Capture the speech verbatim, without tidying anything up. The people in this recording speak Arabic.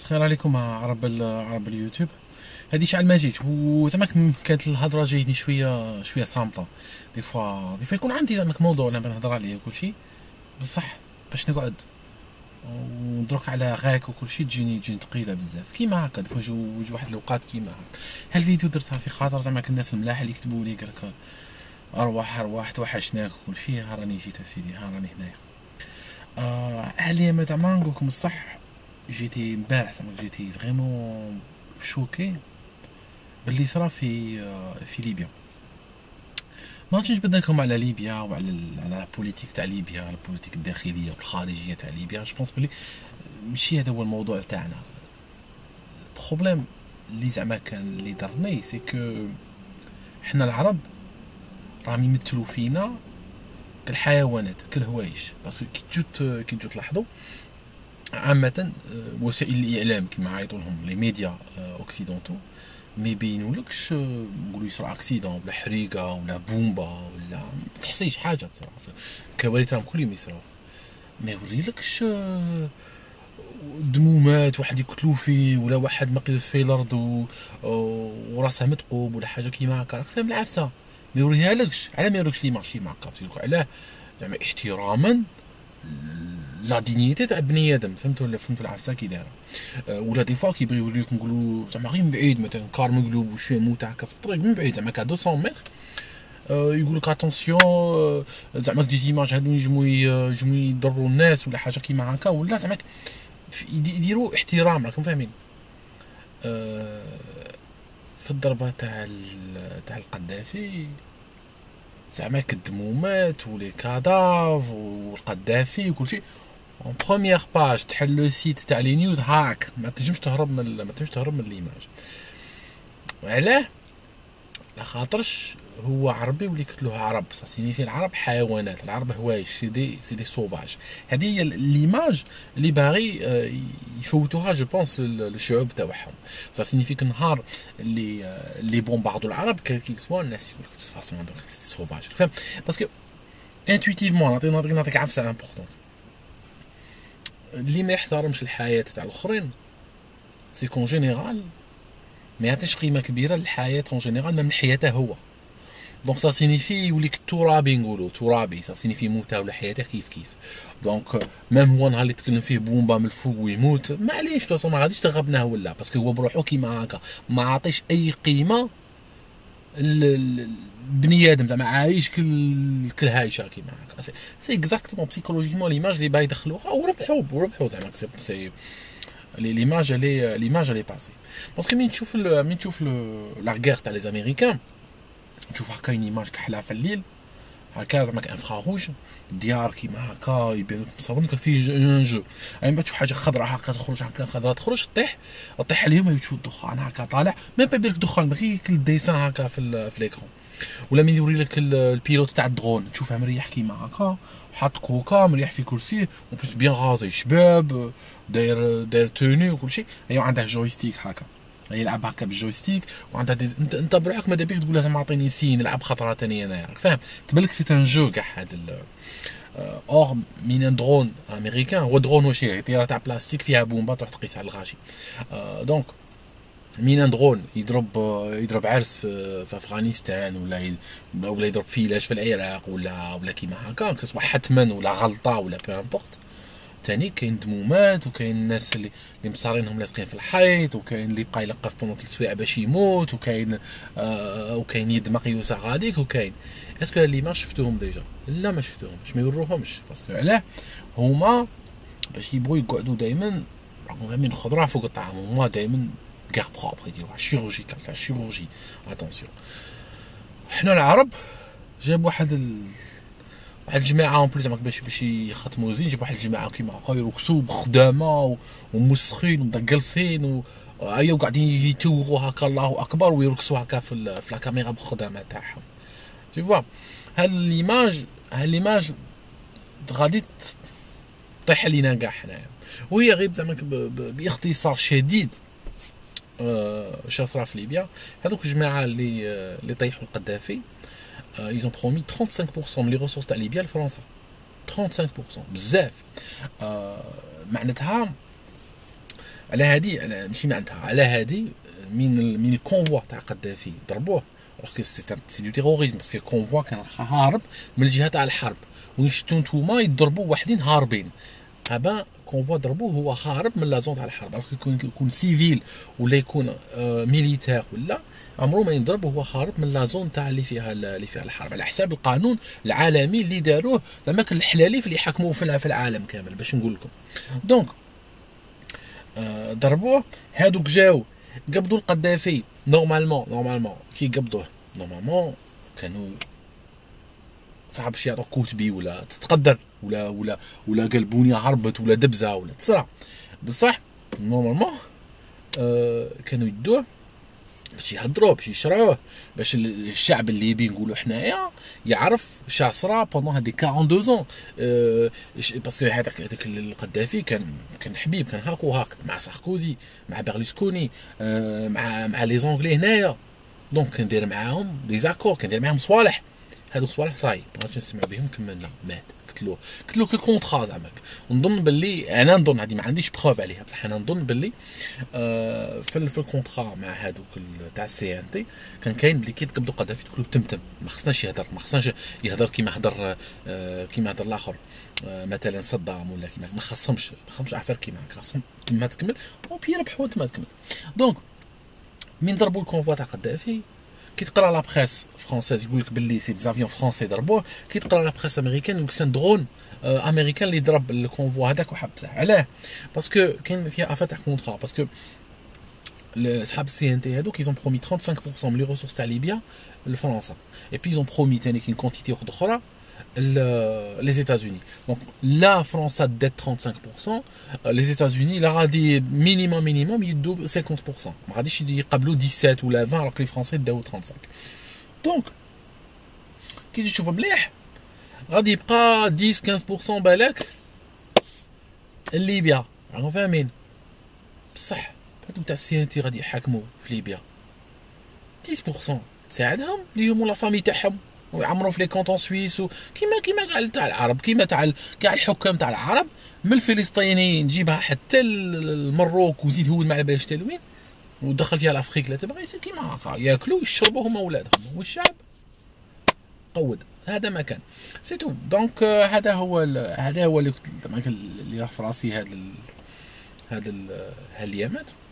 خير عليكم عرب ال- عرب اليوتيوب. هادي شعل ما جيت وزعما كانت الهضره جايتني شويه شويه صامته. دي فوا دي فوا يكون عندي زعما موضوع نبغي نهضر عليه وكلشي، بصح فاش نقعد وندرك على غاك وكلشي تجيني تجيني ثقيله بزاف كيما هكا. دي فوا جوج واحد الاوقات كيما هكا. هالفيديو درتها في خاطر زعما الناس الملاح اللي كتبوا لي قالك ارواح ارواح توحشناك وكلشي. ها راني جيت اسيدي، ها راني هنايا. آه حاليا ما زعما نقول لكم الصح، جيتي امبارح زعما جيتي فريمون شوكي باللي صرا في في ليبيا. ما غاديش نجبد لكم على ليبيا وعلى ال- على البوليتيك تاع ليبيا، على البوليتيك الداخليه والخارجيه تاع ليبيا. جو بونس بلي ماشي هذا هو الموضوع تاعنا. البروبليم اللي زعما كان اللي ضرني سي كو حنا العرب راهم يمثلوا فينا كالحيوانات كالهوايج. باسكو كي تجو ت- كي تجو تلاحظوا عامة آه، وسائل الإعلام كما عيطوا لهم لي ميديا أوكسيدونتو ما يبينولكش آه، نقولوا يصرا اكسيدون ولا حريقه ولا بومبا ولا ما تحسيش حاجه تصرا. الكوارث راهم كل يوم يصراو، ما يوريلكش آه، دمومات واحد يقتلوا فيه ولا واحد مقيل في الارض و- و- وراسه متقوب ولا حاجه كيما هكا. راك فاهم العفسه؟ ما يوريها لكش. علاه ما يوريكش لي مارشي مع هكا؟ علاه؟ زعما احتراما لا دينيتي تاع بني ادم. فهمتوا ولا فهمتوا العفسه كي دايره؟ أه، ولا دي فوا كيبغيو يوريوك نقولوا زعما غير من بعيد، مثلا كار مقلوب وشي يموت هكا في الطريق من بعيد زعما كا مئتين متر. أه، يقول لك اتونسيون أه، زعما دي زيماج هادو ينجموا ي- ينجموا يضروا الناس ولا حاجه كيما هكا، ولا زعما في- يدي- يديروا احترام. راكم فاهمين؟ أه، في الضربه تاع ال- تاع القذافي زعما كالدمومات ولي كاداف والقذافي وكل شيء اون بروميير باج تحل لو سيت تاع لي نيوز هاك. ما تنجمش تهرب من ال- ما تنجمش تهرب من ليماج. وعلاه؟ لخاطرش هو عربي ولي كتلوه عرب، سا سينيفي العرب حيوانات، العرب هوايش، سي دي سي دي سوفاج. هذه هي ليماج اللي باغي آه، يفوتوها جو بونس للشعوب تاعهم. سا سينيفي كو نهار اللي آه، اللي بومباردو العرب كيل سوا الناس يقول لك فاسون سوفاج. فاهم؟ باسكو انتويتيفمون نعطيك نعطيك نعطيك عفسه امبورطونت. اللي ما يحترمش الحياه تاع الاخرين سي كون جينيرال ما يعطيش قيمه كبيره للحياه اون جينيرال، ميم لحياته هو. دونك سا سينيفي يوليك ترابي، نقولوا ترابي، سا سينيفي موته ولا حياته كيف كيف. دونك ميم هو نهار اللي تكلم فيه بومبا من الفوق ويموت معليش، تو ما غاديش تغبناه ولا، باسكو هو بروحو كيما هكا ما عاطيش اي قيمه البني ادم زعما عايش كل كل هايشه كيما هكا. سي سي اكزاكتومون بسيكولوجيمون ليماج اللي باغي يدخلوها وربحوا وربحوا زعما. سي سي ليماج اللي ليماج اللي باسي. باسكو مين تشوف ال- مين تشوف لا غير تاع لي امريكان تشوف هكا اون ايماج كحله في الليل هكا زعما كانفرا روج، ديار كيما هكا يبانو مصورين فيه ان جو. اي ما تشوف حاجه خضراء هكا تخرج هكا خضراء تخرج طيح طيح عليهم تشوف الدخان هكا طالع، ما بالك دخان غير الديسان هكا في ال- في ليكرون. ولا من يوري لك ال- البيلوت تاع الدرون تشوفه مريح كيما هكا حاط كوكا مريح في كرسي اون بليس بيان غازي شباب داير داير توني وكل شيء. ايوا عنده جويستيك هكا يلعب هكا بالجويستيك وعندها ديز... انت انت بروحك ماذا بيك تقول لازم اعطيني سين نلعب خطره ثانيه انا راك فاهم؟ تبان لك سي ان جو كاع هذا ال- اور من ان درون امريكان. هو درون واش طياره تاع بلاستيك فيها بومبا تروح تقيس على الغاشي. آه دونك من ان درون يضرب يضرب عرس في, في افغانستان ولا ي- ولا يضرب فيلاج في العراق ولا ولا كيما هكا سواء حتما ولا غلطه ولا بو امبورت. تاني كاين دمومات وكاين الناس اللي اللي مصارينهم لاصقين في الحيط، وكاين اللي بقى يلقف بونط ثلاث سوايع باش يموت، وكاين آه وكاين يد مقيوسه غاديك، وكاين اسكو اللي ما شفتوهم ديجا؟ لا ما شفتوهمش، ما يوروهمش. باسكو علاه؟ هما باش يبغوا يقعدوا دائما من الخضره فوق الطعام. هما دائما كاع بروبر يديروها شيروجيكال تاع شيروجي. اتونسيون حنا العرب جاب واحد ال... واحد الجماعه اون بليس زعما باش باش يختموا زين. جاب واحد الجماعه كيما هكا يرقصوا بخدامه و- ومسخين ومدقلصين و ايوا قاعدين يتوغوا هكا الله اكبر ويرقصوا هكا في ال- في الكاميرا بخدامه تاعهم. تي فوا هاد ليماج هاد ليماج غادي تطيح علينا كاع حنايا. وهي غير زعما ب- ب- باختصار شديد آه، شا صرا في ليبيا. هذوك الجماعه اللي آه، اللي طيحوا القذافي ايزون برومي خمسة وثلاثين بالمئة من لي ريسورس تاع ليبيا لفرنسا. خمسة وثلاثين بالمئة بزاف. آه معناتها على هادي، على ماشي معناتها على هادي من من الكونفوا تاع قدافي ضربوه، باسكو سي سي دو تيروريزم، باسكو الكونفوا كان هارب من الجهه تاع الحرب، وين شفتو نتوما يضربوا واحدين هاربين، هذا كونفوا ضربوه هو هارب من لا زون تاع الحرب، باسكو يكون يكون سيفيل ولا يكون آه ميليتير ولا عمرو ما يضرب وهو هارب من لا زون تاع اللي فيها اللي فيها الحرب، على حساب القانون العالمي اللي داروه زعما الحلاليف اللي يحكموا في العالم كامل باش نقول لكم. دونك آه ضربوه، هادوك جاو قبضوا القذافي نورمالمون نورمالمون كي قبضوه نورمالمون كانوا صعب شي يعطوك كتبي ولا تتقدر ولا ولا ولا قلبونيا هربت ولا دبزه ولا تصرا، بصح نورمالمون آه كانوا يدوه باش يهضروا باش يشرعوه، باش الشعب الليبي نقولوا حنايا يعرف شا صرا بوندون هذيك أربعة وأربعين زون، أه باسكو هذاك هذاك القذافي كان كان حبيب، كان هاك وهاك مع ساركوزي مع بيرلوسكوني أه مع مع لي زونغلي هنايا، دونك كندير معاهم لي زاكور، كندير معاهم صوالح، هذوك صوالح صاي ما غاديش نسمعوا بهم، كملنا مات قتلوه قتلوه كونطرا زعما، ونظن باللي انا نظن هذه ما عنديش بروف عليها، بصح انا نظن باللي آه في في الكونطرا مع هذوك تاع السي ان تي كان كاين بلي كي تقبضوا قذافي تقولوا تمتم، ما خصناش يهضر، ما خصناش يهضر كيما هضر آه كيما هضر الاخر آه مثلا صدام ولا كيما، ما خصهمش ما خصهمش عفر كيما خصهم تما تكمل وبي ربحوا تما تكمل. دونك من ضربوا الكونفوا تاع قذافي كي تقرا لا بريس فرونسيز يقول لك باللي سي ديزافيون فرونسي ضربوه، كي تقرا لا بريس امريكان يقول لك سان درون آه امريكان اللي ضرب الكونفوا هذاك وحبسه. علاه؟ باسكو كاين فيها افير تاع كونطرا، باسكو صحاب السي ان تي هذوك يزون برومي خمسة وثلاثين بالمئة من لي ريسورس تاع ليبيا لفرنسا، اي بي يزون برومي ثاني كاين كونتيتي واحده اخرى لي زيتازوني. دونك لا فرنسا دات خمسة وثلاثين بالمئة، لي زيتازوني لا غادي مينيموم مينيموم يدو خمسين بالمئة، ما غاديش يقبلوا سبعة عشر ولا عشرين، alors لي فرونسي داو خمسة وعشرين. دونك كي تجي تشوف مليح غادي يبقى عشرة خمسة بالمئة بالك ليبيا، راكم فاهمين؟ بصح هادو تاع السي ان تي غادي يحاكموا في ليبيا عشرة بالمئة تساعدهم اللي هما لا فامي تاعهم ويعمروا في لي كونطون سويس كيما كيما كاع تاع العرب، كيما تاع كاع الحكام تاع العرب، من الفلسطينيين نجيبها حتى المروك وزيد هود ما على باليش حتى لوين، ودخل فيها الافريك لا تبغي يصير كيما هكا، ياكلوا يشربوا هما ولادهم والشعب قود. هذا ما كان سي تو. دونك هذا هو هذا هو اللي اللي راح في راسي هذا هذا هالايامات.